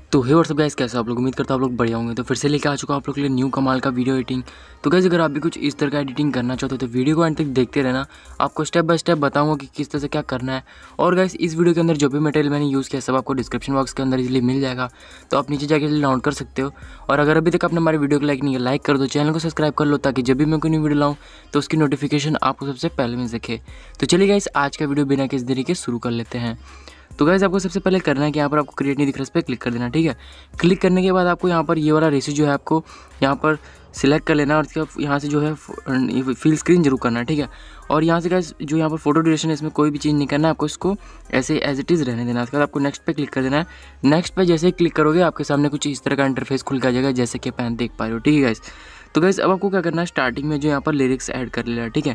तो हे WhatsApp guys, कैसे आप लोग? उम्मीद करता हूँ आप लोग बढ़िया होंगे। तो फिर से लेके आ चुका हूँ आप लोग के लिए न्यू कमाल का वीडियो एडिटिंग। तो गाइस, अगर आप भी कुछ इस तरह का एडिटिंग करना चाहते हो तो वीडियो को एंड तक देखते रहना। आपको स्टेप बाय स्टेप बताऊंगा कि किस तरह से क्या करना है। और गाइस, इस वीडियो के अंदर जो भी मटेरियल मैंने यूज़ किया सब आपको डिस्क्रिप्शन बॉक्स के अंदर इजीली मिल जाएगा, तो आप नीचे जाकर डाउनलोड कर सकते हो। और अगर अभी तक आपने हमारे वीडियो को लाइक नहीं किया, लाइक कर दो, चैनल को सब्सक्राइब कर लो, ताकि जब भी मैं कोई न्यू वीडियो लाऊँ तो उसकी नोटिफिकेशन आपको सबसे पहले मिल सके। तो चलिए गाइस, आज का वीडियो बिना किसी देरी के शुरू कर लेते हैं। तो गाइस, आपको सबसे पहले करना है कि यहाँ पर आपको क्रिएट नहीं दिख रहा, इस पर क्लिक कर देना। ठीक है, क्लिक करने के बाद आपको यहाँ पर ये वाला रेशियो जो है आपको यहाँ पर सिलेक्ट कर लेना, और इसके यहाँ से जो है फिल स्क्रीन जरूर करना है। ठीक है, और यहाँ से गाइस जो यहाँ पर फोटो ड्यूरेशन है इसमें कोई भी चेंज नहीं करना है, आपको इसको ऐसे एज इट इज़ रहने देना। उसके बाद आपको नेक्स्ट पे क्लिक कर देना है। नेक्स्ट पे जैसे ही क्लिक करोगे आपके सामने कुछ इस तरह का इंटरफेस खुल के आ जाएगा, जैसे कि आप देख पा रहे हो। ठीक है गाइस, तो गाइस अब आपको क्या करना है, स्टार्टिंग में जो यहाँ पर लिरिक्स ऐड कर लेना है। ठीक है,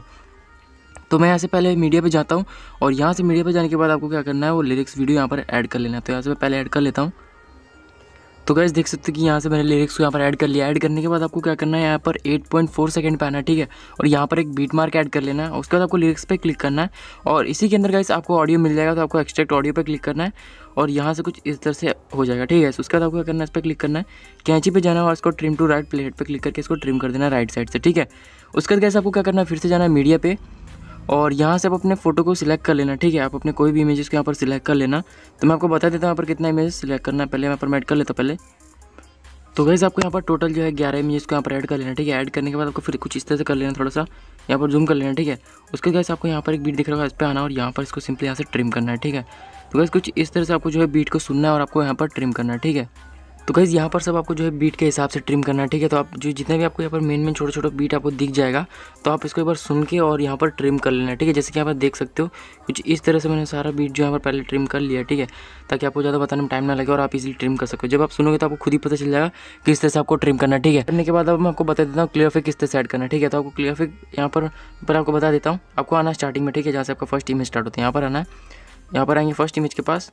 तो मैं यहाँ से पहले मीडिया पे जाता हूँ, और यहाँ से मीडिया पे जाने के बाद आपको क्या करना है, वो लिरिक्स वीडियो यहाँ पर ऐड कर लेना है। तो यहाँ से मैं पहले ऐड कर लेता हूँ। तो गाइस देख सकते हो कि यहाँ से मैंने लिरिक्स को यहाँ पर ऐड कर लिया। ऐड करने के बाद आपको क्या करना है, यहाँ पर 8.4 सेकंड पे आना है। ठीक है, और यहाँ पर एक बीट मार्क ऐड कर लेना है। उसके बाद आपको लिरिक्स पे क्लिक करना है, और इसी के अंदर गाइस आपको ऑडियो मिल जाएगा, तो आपको एक्सट्रैक्ट ऑडियो पे क्लिक करना है, और यहाँ से कुछ इस तरह से हो जाएगा। ठीक है, उसके बाद आपको क्या करना है, इस पर क्लिक करना है, कैंची पे जाना है, और इसको ट्रिम टू राइट प्लेट पे क्लिक करके इसको ट्रिम कर देना राइट साइड से। ठीक है, उसके बाद गाइस आपको क्या करना है, फिर से जाना है मीडिया पे, और यहाँ से आप अपने फ़ोटो को सिलेक्ट कर लेना। ठीक है, आप अपने कोई भी इमेजेस को यहाँ पर सिलेक्ट कर लेना। तो मैं आपको बता देता हूँ यहाँ पर कितना इमेज सिलेक्ट करना है। पहले मैं यहाँ पर ऐड कर लेता हूँ पहले। तो गाइस आपको यहाँ पर टोटल जो है 11 इमेज को यहाँ पर ऐड कर लेना। ठीक है, ऐड करने के बाद आपको फिर कुछ इस तरह से कर लेना, थोड़ा सा यहाँ पर जूम कर लेना। ठीक है, उसके गाइस आपको यहाँ पर एक बीट दिख रहा है, इस पर आना और यहाँ पर इसको सिंपली यहाँ से ट्रिम करना है। ठीक है, तो गाइस कुछ इस तरह से आपको जो है बीट को सुनना है और आपको यहाँ पर ट्रिम करना है। ठीक है, तो गाइस यहाँ पर सब आपको जो है बीट के हिसाब से ट्रिम करना है। ठीक है, तो आप जो जितने भी आपको यहाँ पर मेन छोटे छोटे बीट आपको दिख जाएगा, तो आप इसको एक बार सुन के और यहाँ पर ट्रिम कर लेना है। ठीक है, जैसे कि यहाँ पर देख सकते हो कुछ इस तरह से मैंने सारा बीट जो यहाँ पर पहले ट्रिम कर लिया। ठीक है, ताकि आपको ज़्यादा बताने में टाइम ना लगे और आप इजीली ट्रिम कर सको। जब आप सुनोगे तो आपको खुद ही पता चल जाएगा किस तरह से आपको ट्रिम करना है। ठीक है, करने के बाद अब मैं आपको बता देता हूँ क्लियर इफेक्ट किस तरह से ऐड करना है। ठीक है, तो आपको क्लियर इफेक्ट यहाँ पर आपको बता देता हूँ। आपको आना स्टार्टिंग में, ठीक है, जहाँ से आपका फर्स्ट इमेज स्टार्ट होता है, यहाँ पर आना है। यहाँ पर आएंगे फर्स्ट इमेज के पास,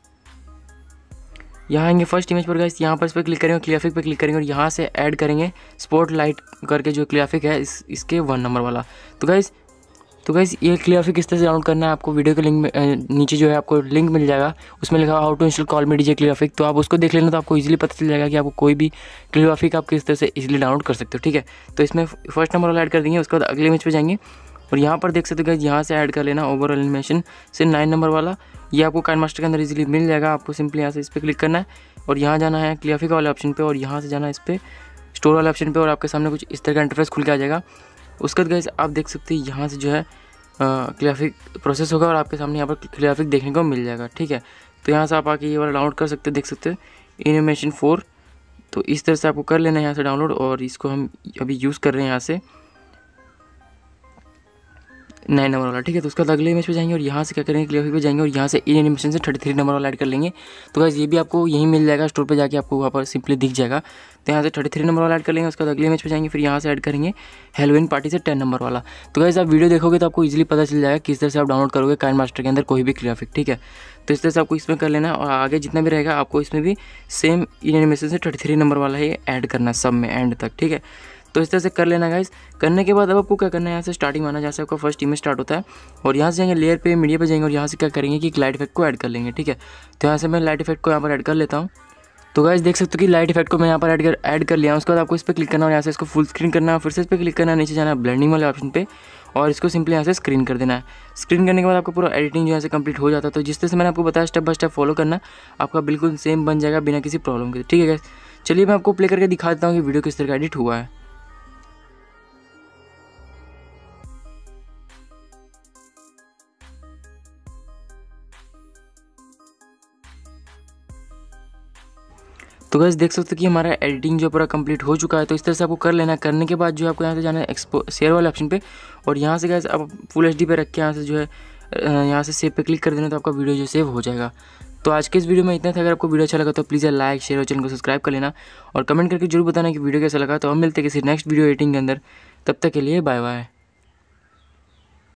यहाँ आएंगे फर्स्ट इमेज पर गाइस, यहाँ पर इस पर क्लिक करेंगे, क्लियर इफेक्ट पे क्लिक करेंगे, और यहाँ से ऐड करेंगे स्पॉट लाइट करके जो क्लियर इफेक्ट है इसके 1 नंबर वाला। तो गाइस ये क्लियर इफेक्ट किस तरह से डाउनलोड करना है, आपको वीडियो के लिंक में नीचे जो है आपको लिंक मिल जाएगा, उसमें लिखा how to install call me DJ clear effect. तो आप उसको देख लेना, तो आपको इजीली पता चल जाएगा कि आपको कोई भी क्लियर इफेक्ट आप किस तरह से इजीली डाउनलोड कर सकते हो। ठीक है, तो इसमें फर्स्ट नंबर वाला ऐड कर देंगे। उसके बाद अगले इमेज पे जाएंगे, और यहाँ पर देख सकते हो गाइस, यहाँ से ऐड कर लेना ओवरऑल एनिमेशन से 9 नंबर वाला। ये आपको काइनमास्टर के अंदर इजीली मिल जाएगा। आपको सिंपली यहाँ से इस पर क्लिक करना है, और यहाँ जाना है क्लियर इफेक्ट वाले ऑप्शन पे, और यहाँ से जाना है इस पर स्टोर वाले ऑप्शन पे, और आपके सामने कुछ इस तरह का इंटरफेस खुल के आ जाएगा। उसके बाद गाइस आप देख सकते हैं यहाँ से जो है क्लियर इफेक्ट प्रोसेस होगा, और आपके सामने यहाँ पर क्लियर इफेक्ट देखने को मिल जाएगा। ठीक है, तो यहाँ से आप आके ये वाला डाउनलोड कर सकते हो, देख सकते हो एनिमेशन 4। तो इस तरह से आपको कर लेना है यहाँ से डाउनलोड, और इसको हम अभी यूज़ कर रहे हैं यहाँ से 9 नंबर वाला। ठीक है, तो उसका अगले इमेज पे जाएंगे, और यहाँ से क्या करेंगे, क्लियर इफेक्ट पे जाएंगे, और यहाँ से इन एनिमेशन से 33 नंबर वाला ऐड कर लेंगे। तो गाइस ये भी आपको यहीं मिल जाएगा, स्टोर पे जाके आपको वहाँ पर सिंपली दिख जाएगा। तो यहाँ से 33 नंबर वाला ऐड कर लेंगे। उसके बाद अगले इमेज पे जाएंगे, फिर यहाँ से ऐड करेंगे हैलोवीन पार्टी से 10 नंबर वाला। तो गाइस आप वीडियो देखोगे तो आपको इजीली पता चल जाएगा किस तरह से आप डाउनलोड करोगे काइनमास्टर के अंदर कोई भी क्लियर इफेक्ट। ठीक है, तो इस तरह से आपको इसमें कर लेना है, और आगे जितना भी रहेगा आपको इसमें भी सेम इन एनिमेशन से 33 नंबर वाला ही ऐड करना है सब में एंड तक। ठीक है, तो इस तरह से कर लेना गाइस। करने के बाद अब आपको क्या करना है, यहाँ से स्टार्टिंग आना, जहाँ से आपका फर्स्ट इमेज स्टार्ट होता है, और यहाँ से जाएंगे लेयर पे, मीडिया पे जाएंगे, और यहाँ से क्या करेंगे कि लाइट इफेक्ट को ऐड कर लेंगे। ठीक है, तो यहाँ से मैं लाइट इफेक्ट को यहाँ पर ऐड कर लेता हूँ। तो गाइस देख सकते हो कि लाइट इफेक्ट को मैं यहाँ पर ऐड कर लिया हूँ। उसके बाद आपको इस पर क्लिक करना, और यहाँ से इसको फुल स्क्रीन करना है, फिर से इस पर क्लिक करना है, नीचे जाना है ब्लेंडिंग वाले ऑप्शन पे, और इसको सिंपली यहाँ से स्क्रीन कर देना है। स्क्रीन करने के बाद आपको पूरा एडिटिंग जो है कंप्लीट हो जाता है। तो जिस तरह से मैंने आपको बताया स्टेप बाय स्टेप फॉलो करना, आपका बिल्कुल सेम बन जाएगा बिना किसी प्रॉब्लम के। ठीक है गाइस, चलिए मैं आपको प्ले करके दिखा देता हूँ कि वीडियो किस तरह का एडिट हुआ है। तो गाइस देख सकते हो कि हमारा एडिटिंग जो पूरा कंप्लीट हो चुका है। तो इस तरह से आपको कर लेना है। करने के बाद जो आपको यहाँ से जाना है शेयर वाले ऑप्शन पे, और यहाँ से गाइस आप फुल एचडी पे रख के यहाँ से जो है यहाँ से सेव पे क्लिक कर देना, तो आपका वीडियो जो सेव हो जाएगा। तो आज के इस वीडियो में इतना था। अगर आपको वीडियो अच्छा लगा तो प्लीज़ लाइक शेयर और चैनल को सब्सक्राइब कर लेना, और कमेंट करके जरूर बताना कि वीडियो कैसा लगा। तो हम मिलते हैं किसी नेक्स्ट वीडियो एडिटिंग के अंदर, तब तक के लिए बाय बाय।